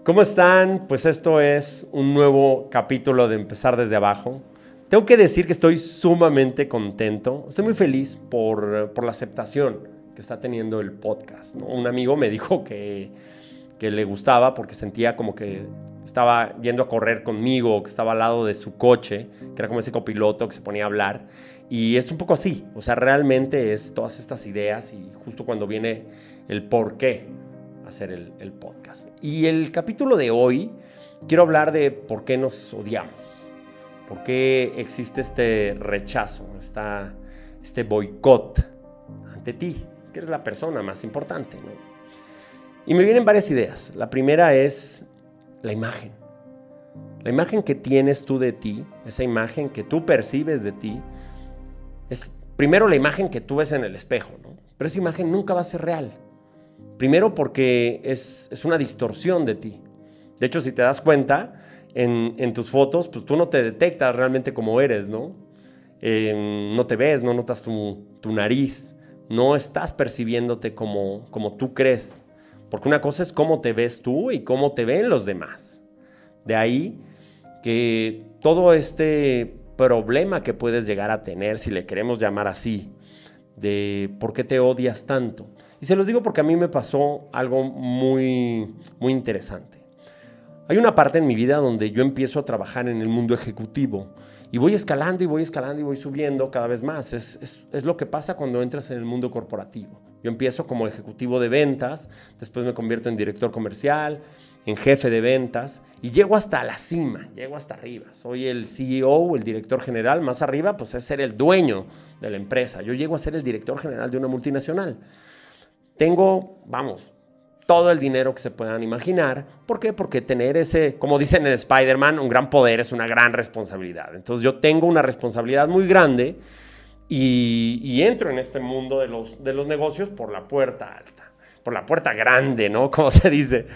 ¿Cómo están? Pues esto es un nuevo capítulo de Empezar desde abajo. Tengo que decir que estoy sumamente contento. Estoy muy feliz por la aceptación que está teniendo el podcast, ¿no? Un amigo me dijo que le gustaba porque sentía como que estaba yendo a correr conmigo, que estaba al lado de su coche, que era como ese copiloto que se ponía a hablar. Y es un poco así, o sea, realmente es todas estas ideas y justo cuando viene el por qué hacer el podcast. Y el capítulo de hoy quiero hablar de por qué nos odiamos, por qué existe este rechazo, este boicot ante ti, que eres la persona más importante, ¿no? Y me vienen varias ideas. La primera es la imagen. La imagen que tienes tú de ti, esa imagen que tú percibes de ti, es primero la imagen que tú ves en el espejo, ¿no? Pero esa imagen nunca va a ser real. Primero porque es una distorsión de ti. De hecho, si te das cuenta, en tus fotos, pues tú no te detectas realmente como eres, ¿no? No te ves, no notas tu nariz, no estás percibiéndote como tú crees. Porque una cosa es cómo te ves tú y cómo te ven los demás. De ahí que todo este problema que puedes llegar a tener, si le queremos llamar así, de por qué te odias tanto. Y se los digo porque a mí me pasó algo muy, muy interesante. Hay una parte en mi vida donde yo empiezo a trabajar en el mundo ejecutivo y voy escalando y voy escalando y voy subiendo cada vez más. Es lo que pasa cuando entras en el mundo corporativo. Yo empiezo como ejecutivo de ventas, después me convierto en director comercial, en jefe de ventas y llego hasta la cima, llego hasta arriba. Soy el CEO, el director general. Más arriba pues es ser el dueño de la empresa. Yo llego a ser el director general de una multinacional. Tengo, todo el dinero que se puedan imaginar. ¿Por qué? Porque tener ese, como dicen en Spider-Man, un gran poder es una gran responsabilidad. Entonces yo tengo una responsabilidad muy grande y entro en este mundo de los negocios por la puerta alta, por la puerta grande, ¿no? Como se dice.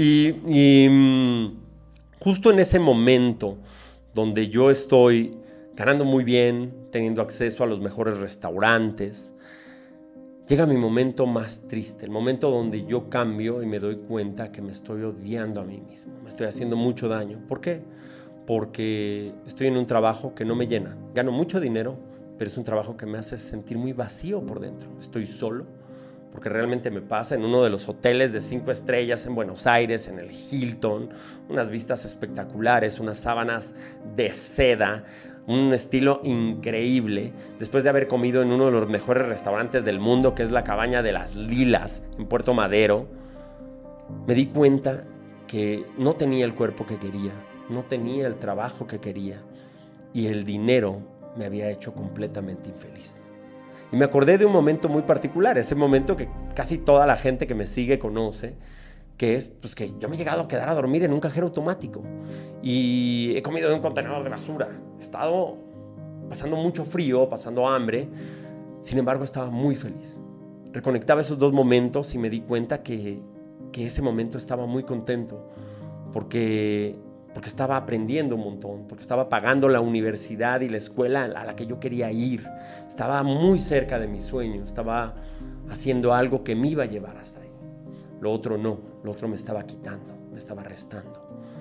Justo en ese momento donde yo estoy ganando muy bien, teniendo acceso a los mejores restaurantes, llega mi momento más triste, el momento donde yo cambio y me doy cuenta que me estoy odiando a mí mismo, me estoy haciendo mucho daño. ¿Por qué? Porque estoy en un trabajo que no me llena. Gano mucho dinero, pero es un trabajo que me hace sentir muy vacío por dentro. Estoy solo, porque realmente me pasa en uno de los hoteles de 5 estrellas en Buenos Aires, en el Hilton, unas vistas espectaculares, unas sábanas de seda, un estilo increíble, después de haber comido en uno de los mejores restaurantes del mundo, que es la Cabaña de las Lilas, en Puerto Madero. Me di cuenta que no tenía el cuerpo que quería, no tenía el trabajo que quería, y el dinero me había hecho completamente infeliz. Y me acordé de un momento muy particular, ese momento que casi toda la gente que me sigue conoce, que es pues, que yo me he llegado a quedar a dormir en un cajero automático y he comido de un contenedor de basura. He estado pasando mucho frío, pasando hambre, sin embargo estaba muy feliz. Reconectaba esos dos momentos y me di cuenta que ese momento estaba muy contento porque estaba aprendiendo un montón, porque estaba pagando la universidad y la escuela a la que yo quería ir. Estaba muy cerca de mi sueño, estaba haciendo algo que me iba a llevar hasta ahí. Lo otro no, lo otro me estaba quitando, me estaba restando.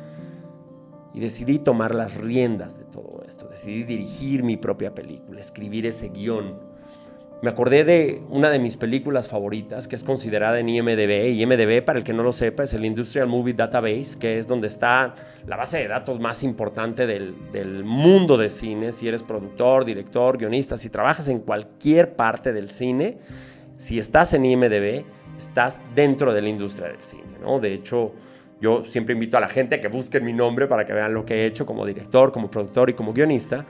Y decidí tomar las riendas de todo esto, decidí dirigir mi propia película, escribir ese guión. Me acordé de una de mis películas favoritas, que es considerada en IMDb. Y IMDb, para el que no lo sepa, es el Industrial Movie Database, que es donde está la base de datos más importante del mundo de cine. Si eres productor, director, guionista, si trabajas en cualquier parte del cine, si estás en IMDb, estás dentro de la industria del cine, ¿no? De hecho, yo siempre invito a la gente a que busquen mi nombre para que vean lo que he hecho como director, como productor y como guionista.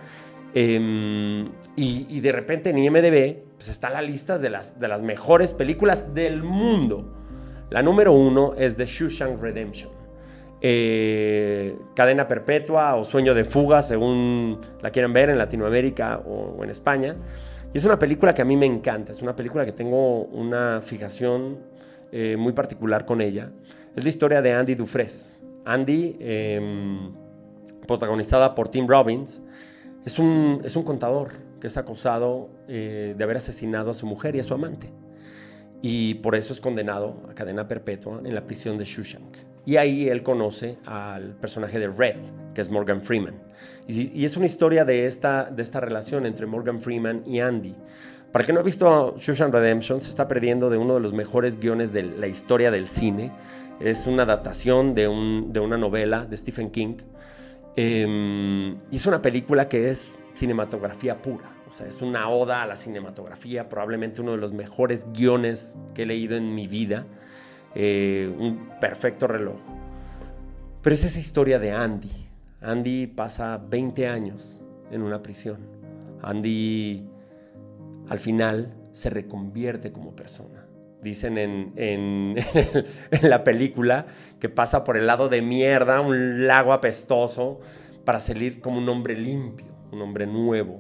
Y de repente en IMDb pues está la lista de las mejores películas del mundo. La número 1 es The Shawshank Redemption. Cadena perpetua o sueño de fuga, según la quieran ver en Latinoamérica o en España. Y es una película que a mí me encanta, es una película que tengo una fijación muy particular con ella. Es la historia de Andy Dufresne. Andy, protagonizada por Tim Robbins, es un contador que es acusado de haber asesinado a su mujer y a su amante. Y por eso es condenado a cadena perpetua en la prisión de Shawshank. Y ahí él conoce al personaje de Red, que es Morgan Freeman. Y es una historia de esta relación entre Morgan Freeman y Andy. Para el que no ha visto Shawshank Redemption, se está perdiendo de uno de los mejores guiones de la historia del cine. Es una adaptación de una novela de Stephen King. Y es una película que es cinematografía pura. O sea, es una oda a la cinematografía, probablemente uno de los mejores guiones que he leído en mi vida. Un perfecto reloj. Pero es esa historia de Andy. Andy pasa 20 años en una prisión. Andy al final se reconvierte como persona. Dicen en la película que pasa por el lado de mierda, un lago apestoso, para salir como un hombre limpio, un hombre nuevo,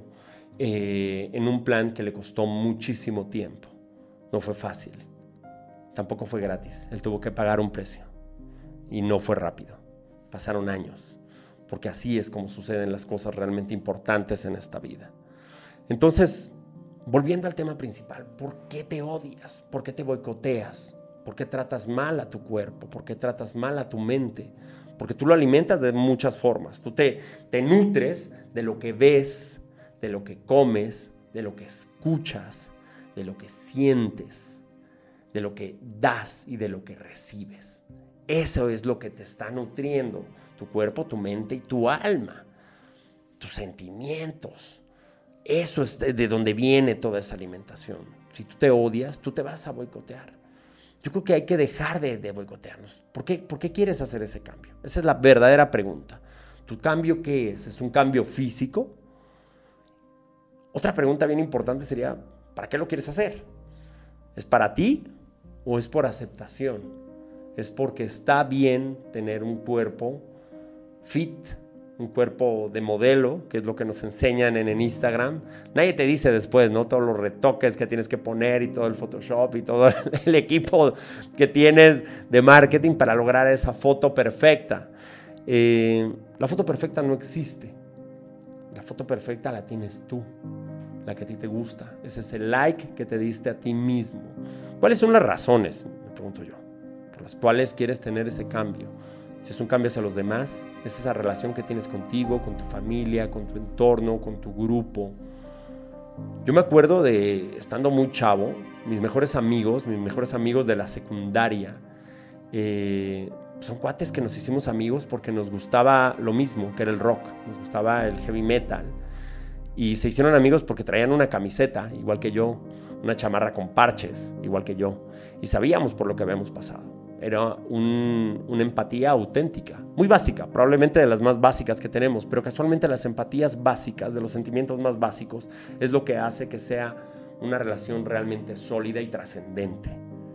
en un plan que le costó muchísimo tiempo. No fue fácil. Tampoco fue gratis. Él tuvo que pagar un precio. Y no fue rápido. Pasaron años. Porque así es como suceden las cosas realmente importantes en esta vida. Entonces, volviendo al tema principal, ¿por qué te odias? ¿Por qué te boicoteas? ¿Por qué tratas mal a tu cuerpo? ¿Por qué tratas mal a tu mente? Porque tú lo alimentas de muchas formas. Tú te nutres de lo que ves, de lo que comes, de lo que escuchas, de lo que sientes, de lo que das y de lo que recibes. Eso es lo que te está nutriendo tu cuerpo, tu mente y tu alma, tus sentimientos. Eso es de donde viene toda esa alimentación. Si tú te odias, tú te vas a boicotear. Yo creo que hay que dejar de boicotearnos. ¿Por qué quieres hacer ese cambio? Esa es la verdadera pregunta. ¿Tu cambio qué es? ¿Es un cambio físico? Otra pregunta bien importante sería, ¿para qué lo quieres hacer? ¿Es para ti o es por aceptación? Es porque está bien tener un cuerpo fit, un cuerpo de modelo, que es lo que nos enseñan en Instagram. Nadie te dice después, ¿no? Todos los retoques que tienes que poner y todo el Photoshop y todo el equipo que tienes de marketing para lograr esa foto perfecta. La foto perfecta no existe. La foto perfecta la tienes tú, la que a ti te gusta. Ese es el like que te diste a ti mismo. ¿Cuáles son las razones, me pregunto yo, por las cuales quieres tener ese cambio? Si es un cambio hacia los demás, es esa relación que tienes contigo, con tu familia, con tu entorno, con tu grupo. Yo me acuerdo de, estando muy chavo, mis mejores amigos de la secundaria, son cuates que nos hicimos amigos porque nos gustaba lo mismo, que era el rock, nos gustaba el heavy metal. Y se hicieron amigos porque traían una camiseta, igual que yo, una chamarra con parches, igual que yo. Y sabíamos por lo que habíamos pasado. Era una empatía auténtica, muy básica, probablemente de las más básicas que tenemos, pero casualmente las empatías básicas, de los sentimientos más básicos, es lo que hace que sea una relación realmente sólida y trascendente.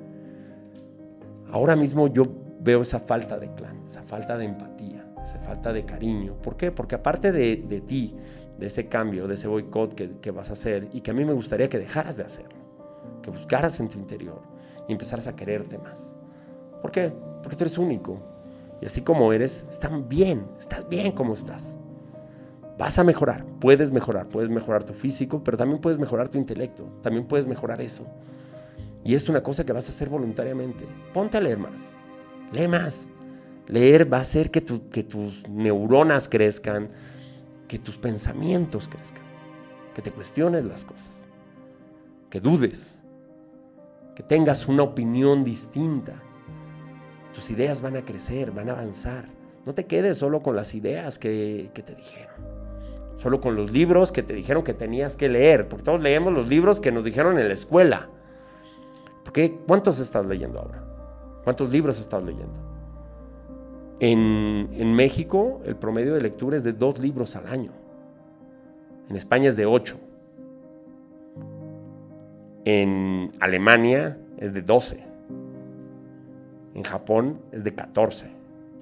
Ahora mismo yo veo esa falta de clan, esa falta de empatía, esa falta de cariño. ¿Por qué? Porque aparte de ti, de ese cambio, de ese boicot que vas a hacer y que a mí me gustaría que dejaras de hacerlo, que buscaras en tu interior y empezaras a quererte más. ¿Por qué? Porque tú eres único. Y así como eres, estás bien como estás. Vas a mejorar, puedes mejorar tu físico, pero también puedes mejorar tu intelecto, también puedes mejorar eso. Y es una cosa que vas a hacer voluntariamente. Ponte a leer más, lee más. Leer va a hacer que tus neuronas crezcan, que tus pensamientos crezcan, que te cuestiones las cosas, que dudes, que tengas una opinión distinta. Tus ideas van a crecer, van a avanzar. No te quedes solo con las ideas que te dijeron. Solo con los libros que te dijeron que tenías que leer. Porque todos leemos los libros que nos dijeron en la escuela. ¿Cuántos estás leyendo ahora? ¿Cuántos libros estás leyendo? En México, el promedio de lectura es de 2 libros al año. En España es de 8. En Alemania es de 12. En Japón es de 14.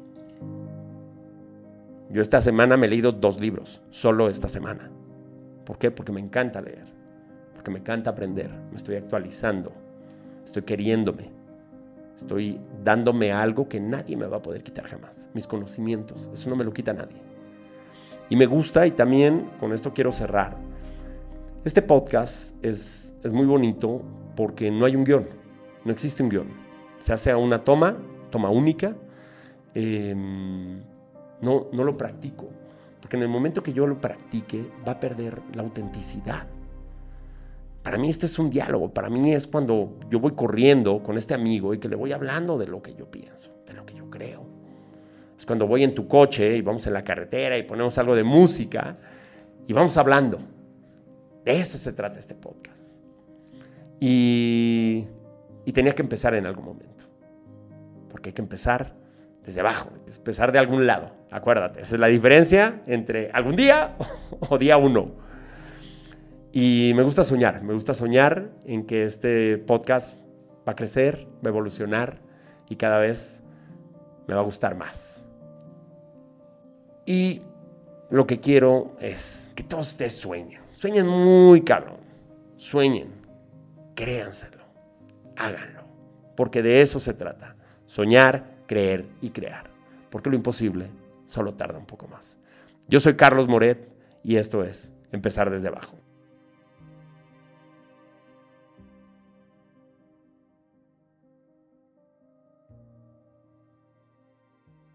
Yo esta semana me he leído 2 libros, solo esta semana. ¿Por qué? Porque me encanta leer, porque me encanta aprender, me estoy actualizando, estoy queriéndome, estoy dándome algo que nadie me va a poder quitar jamás, mis conocimientos, eso no me lo quita nadie. Y me gusta, y también con esto quiero cerrar. Este podcast es muy bonito porque no hay un guión, no existe un guión. Se hace a una toma única, no lo practico. Porque en el momento que yo lo practique, va a perder la autenticidad. Para mí este es un diálogo. Para mí es cuando yo voy corriendo con este amigo y que le voy hablando de lo que yo pienso, de lo que yo creo. Es cuando voy en tu coche y vamos en la carretera y ponemos algo de música y vamos hablando. De eso se trata este podcast. Y tenía que empezar en algún momento. Porque hay que empezar desde abajo, empezar de algún lado. Acuérdate, esa es la diferencia entre algún día o día uno. Y me gusta soñar en que este podcast va a crecer, va a evolucionar y cada vez me va a gustar más. Y lo que quiero es que todos ustedes sueñen muy cabrón, sueñen, créanselo, háganlo, porque de eso se trata, soñar, creer y crear, porque lo imposible solo tarda un poco más. Yo soy Carlos Moret y esto es Empezar desde abajo.